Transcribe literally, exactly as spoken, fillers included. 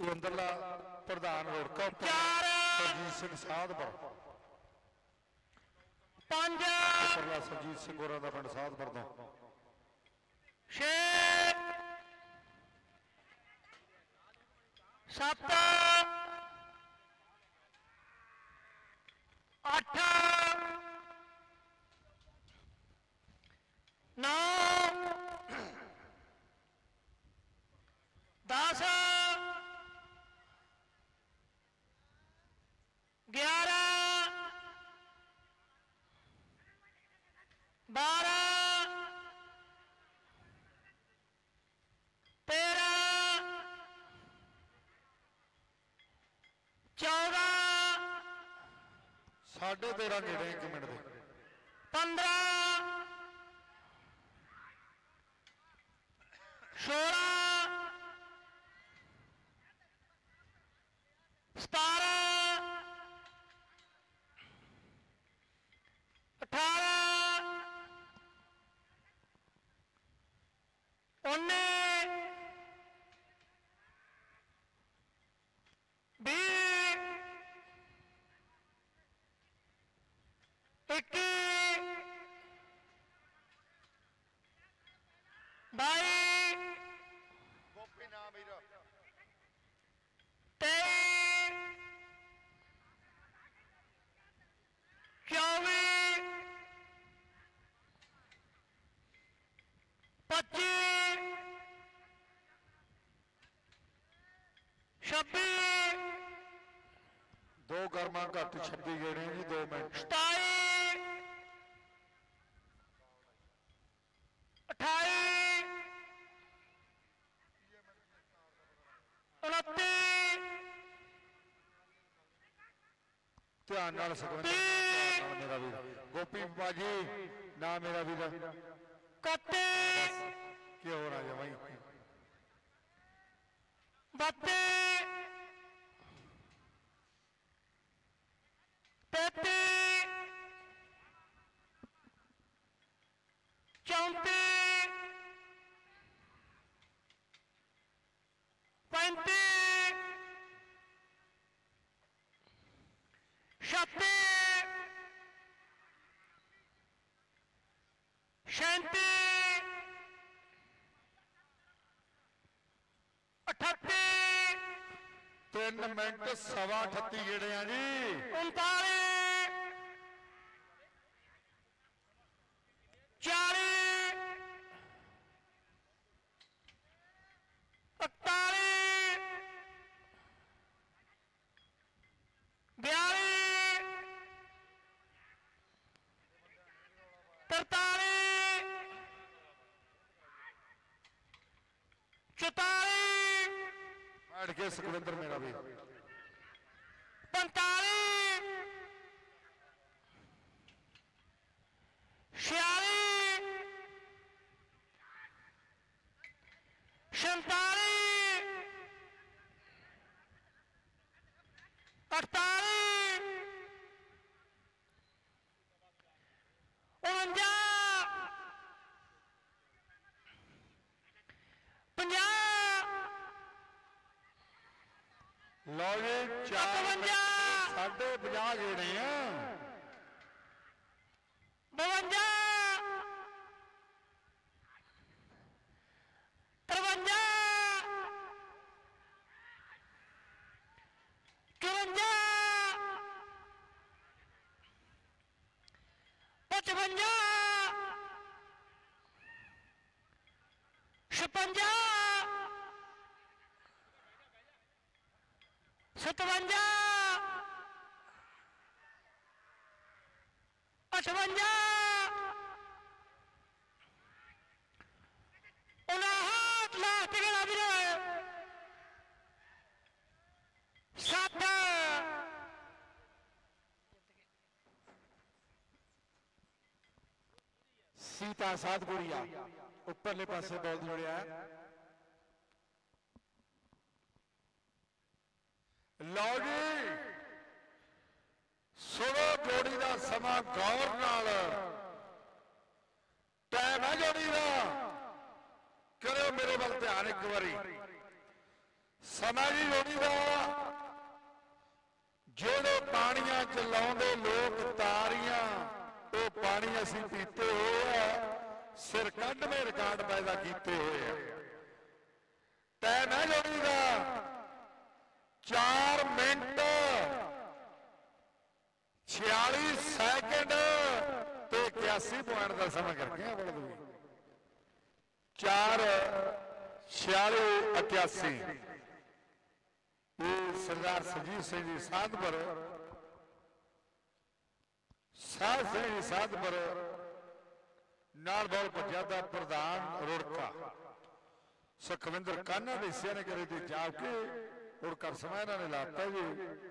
ਜੋਗਿੰਦਰਲਾ ਪ੍ਰਧਾਨ ਰੋੜਕਾ ਚਾਰ ਸਰਜੀਤ ਸਿੰਘ ਸਾਧਪੁਰ ਪੰਜ ਪਰਲਾ ਸਰਜੀਤ ਸਿੰਘ ਹੋਰਾਂ ਦਾ ਪਿੰਡ ਸਾਧਪੁਰ ਤੋਂ ਛੇ ਸੱਤ ਅੱਠ ਨੌ ਦਸ ਗਿਆਰਾਂ ਬਾਰਾਂ ਤੇਰਾਂ ਚੌਦਾਂ ਸਾਢੇ ਤੇਰਾਂ ਨੇੜੇ ਇੱਕ ਮਿੰਟ ਦੇ ਪੰਦਰਾਂ ਸੋਲਾਂ ਸਤਾਰਾਂ ਅਠਾਰਾਂ ਉੱਨੀ ਵੀਹ ਇੱਕੀ ਬਾਈ ਗੋਪੀ ਨਾ ਵੀਰ ਤੇਈ ਚੌਵੀ ਪੱਚੀ ਛੱਬੀ ਦੋ ਗਰਮਾਂ ਘੱਟ ਛੱਬੀ ਗੇੜੇ ਜੀ ਦੋ ਮਿੰਟ ਸਤਾਈ ਅਠਾਈ ਉਨੱਤੀ ਧਿਆਨ ਨਾਲ ਸੁਖਵਿੰਦਰ ਧਿਆਨ ਨਾਲ ਮੇਰਾ ਵੀਰ ਗੋਪੀ ਬਾਜੀ ਨਾ ਮੇਰਾ ਵੀਰ ਇਕੱਤੀ ਕੀ ਹੋ ਰਿਹਾ ਬਾਈ ਬੱਤੀ ਤੇਤੀ ਚੌਂਤੀ ਪੈਂਤੀ ਛੱਤੀ ਛਿਆਨਵੇਂ ਅਠੱਤੀ ਤਿੰਨ ਮਿੰਟ ਸਵਾ ਅਠੱਤੀ ਗੇੜੇ ਆ ਜੀ ਉਨਤਾਲੀ ਚਾਲੀ ਇਕਤਾਲੀ ਬਿਆਲੀ ਤਰਤਾਲੀ ਚੁਤਾਲੀ ਬੈਠ ਕੇ ਸੁਖਵਿੰਦਰ ਮੇਰਾ ਵੀਰ ਪੰਤਾਲੀ ਛਿਆਲੀ ਸੰਤਾਲੀ ਅਠਤਾਲੀ ਉਣੰਜਾ ਪੰਜਾਹ ਲਓ ਜੀ ਚਾਰ ਮਿੰਟ ਸਾਢੇ ਪੰਜਾਹ ਗੇੜੇ ਆ ਬਵੰਜਾ ਤਰਵੰਜਾ ਚੁਰੰਜਾ ਪਚਵੰਜਾ ਛਪੰਜਾ ਸਤਵੰਜਾ ਅਠਵੰਜਾ ਉਨਾਹਠ ਲਾਸਟ ਗੇੜਾ ਵੀਰੇ ਸੱਠ ਸੀਤਾ ਸਾਧਪੁਰੀਆ ਉੱਪਰਲੇ ਪਾਸੇ ਬੋਲ ਜੋੜਿਆ ਲਓ ਜੀ ਸੁਣੋ ਜੋੜੀ ਦਾ ਸਮਾਂ ਗੌਰ ਨਾਲ ਟਾਈਮ ਹੈ ਜੋੜੀ ਦਾ ਕਰਿਓ ਮੇਰੇ ਵੱਲ ਧਿਆਨ ਇੱਕ ਵਾਰੀ ਸਮਾਂ ਜੀ ਜੋੜੀ ਦਾ ਜਿਹੜੇ ਪਾਣੀਆਂ ਚ ਲਾਉਂਦੇ ਲੋਕ ਤਾਰੀਆਂ ਉਹ ਪਾਣੀ ਅਸੀਂ ਪੀਤੇ ਹੋਏ ਆ ਸਿਰ ਕੱਢਵੇਂ ਰਿਕਾਰਡ ਪੈਦਾ ਕੀਤੇ ਹੋਏ ਆ ਟਾਈਮ ਹੈ ਜੋੜੀ ਦਾ ਚਾਰ ਮਿੰਟ छियाली सैकंड ते इक्यासी पॉइंट का समय करके बड़ा चार छियाली इक्यासी सरदार सुरजीत सिंह जी साधपुर साध सिंह जी साधपुर नाल बॉल पंजाब प्रधान रुड़का सुखविंदर कान्हा ने हिस्से ने करे जाके रुड़का समय इन्होंने लाता जी